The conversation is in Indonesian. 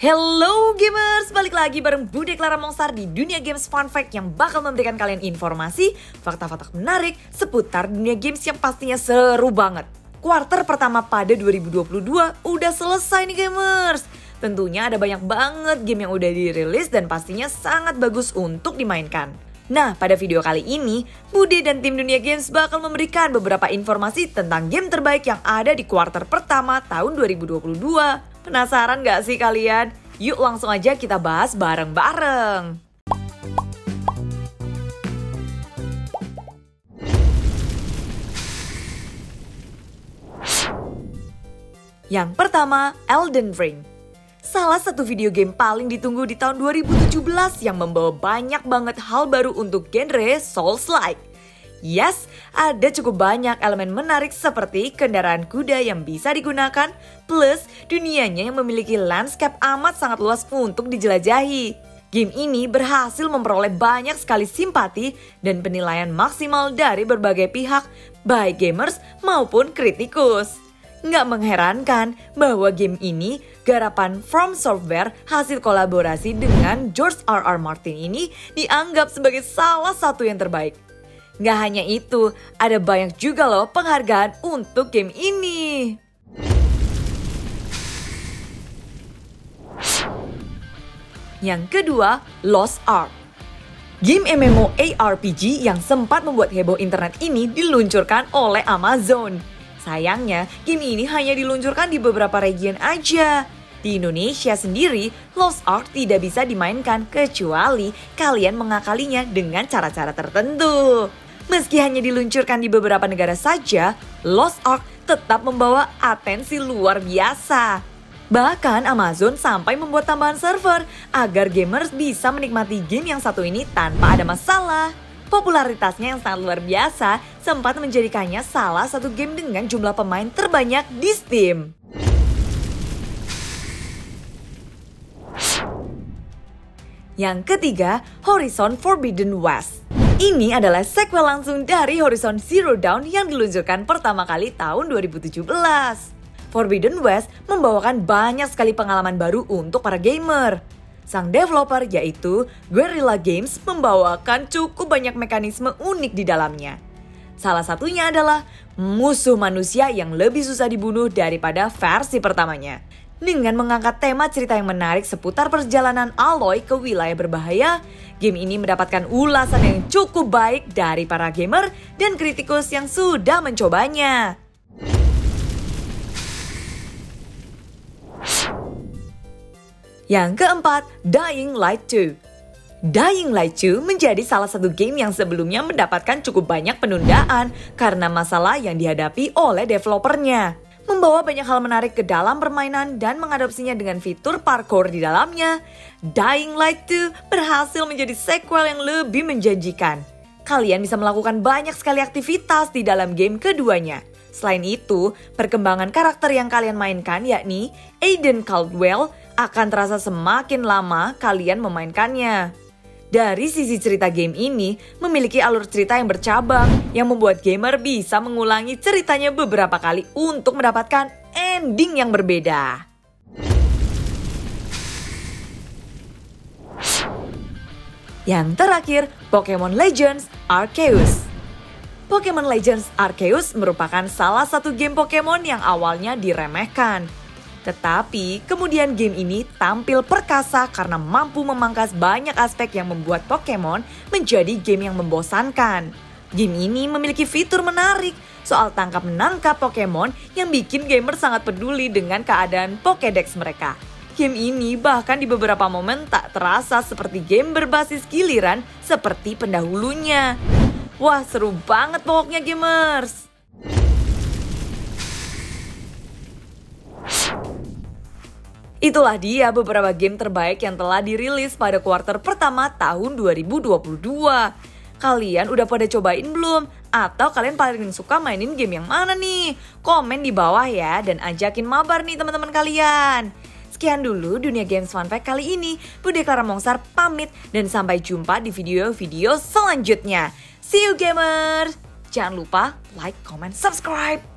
Hello gamers, balik lagi bareng Bude Clara Mongsar di dunia games fun fact yang bakal memberikan kalian informasi, fakta-fakta menarik seputar dunia games yang pastinya seru banget. Kuarter pertama pada 2022 udah selesai nih gamers. Tentunya ada banyak banget game yang udah dirilis dan pastinya sangat bagus untuk dimainkan. Nah, pada video kali ini, Bude dan tim Dunia Games bakal memberikan beberapa informasi tentang game terbaik yang ada di kuarter pertama tahun 2022. Penasaran gak sih kalian? Yuk langsung aja kita bahas bareng-bareng. Yang pertama, Elden Ring. Salah satu video game paling ditunggu di tahun 2017 yang membawa banyak banget hal baru untuk genre Souls-like. Yes, ada cukup banyak elemen menarik seperti kendaraan kuda yang bisa digunakan, plus dunianya yang memiliki landscape amat sangat luas untuk dijelajahi. Game ini berhasil memperoleh banyak sekali simpati dan penilaian maksimal dari berbagai pihak, baik gamers maupun kritikus. Nggak mengherankan bahwa game ini garapan From Software hasil kolaborasi dengan George R.R. Martin ini dianggap sebagai salah satu yang terbaik. Nggak hanya itu, ada banyak juga loh penghargaan untuk game ini. Yang kedua, Lost Ark. Game MMORPG yang sempat membuat heboh internet ini diluncurkan oleh Amazon. Sayangnya, game ini hanya diluncurkan di beberapa region aja. Di Indonesia sendiri, Lost Ark tidak bisa dimainkan kecuali kalian mengakalinya dengan cara-cara tertentu. Meski hanya diluncurkan di beberapa negara saja, Lost Ark tetap membawa atensi luar biasa. Bahkan Amazon sampai membuat tambahan server agar gamers bisa menikmati game yang satu ini tanpa ada masalah. Popularitasnya yang sangat luar biasa sempat menjadikannya salah satu game dengan jumlah pemain terbanyak di Steam. Yang ketiga, Horizon Forbidden West. Ini adalah sequel langsung dari Horizon Zero Dawn yang diluncurkan pertama kali tahun 2017. Forbidden West membawakan banyak sekali pengalaman baru untuk para gamer. Sang developer yaitu Guerrilla Games membawakan cukup banyak mekanisme unik di dalamnya. Salah satunya adalah musuh manusia yang lebih susah dibunuh daripada versi pertamanya. Dengan mengangkat tema cerita yang menarik seputar perjalanan Aloy ke wilayah berbahaya, game ini mendapatkan ulasan yang cukup baik dari para gamer dan kritikus yang sudah mencobanya. Yang keempat, Dying Light 2. Dying Light 2 menjadi salah satu game yang sebelumnya mendapatkan cukup banyak penundaan karena masalah yang dihadapi oleh developernya. Membawa banyak hal menarik ke dalam permainan dan mengadopsinya dengan fitur parkour di dalamnya, Dying Light 2 berhasil menjadi sequel yang lebih menjanjikan. Kalian bisa melakukan banyak sekali aktivitas di dalam game keduanya. Selain itu, perkembangan karakter yang kalian mainkan yakni Aiden Caldwell akan terasa semakin lama kalian memainkannya. Dari sisi cerita game ini memiliki alur cerita yang bercabang yang membuat gamer bisa mengulangi ceritanya beberapa kali untuk mendapatkan ending yang berbeda. Yang terakhir, Pokemon Legends Arceus. Pokemon Legends Arceus merupakan salah satu game Pokemon yang awalnya diremehkan. Tetapi kemudian game ini tampil perkasa karena mampu memangkas banyak aspek yang membuat Pokemon menjadi game yang membosankan. Game ini memiliki fitur menarik soal tangkap-menangkap Pokemon yang bikin gamer sangat peduli dengan keadaan Pokédex mereka. Game ini bahkan di beberapa momen tak terasa seperti game berbasis giliran seperti pendahulunya. Wah, seru banget pokoknya gamers! Itulah dia beberapa game terbaik yang telah dirilis pada kuarter pertama tahun 2022. Kalian udah pada cobain belum? Atau kalian paling suka mainin game yang mana nih? Komen di bawah ya dan ajakin mabar nih teman-teman kalian. Sekian dulu Dunia Games Fun Fact kali ini. Bude Clara Mongsar pamit dan sampai jumpa di video-video selanjutnya. See you gamers! Jangan lupa like, comment, subscribe!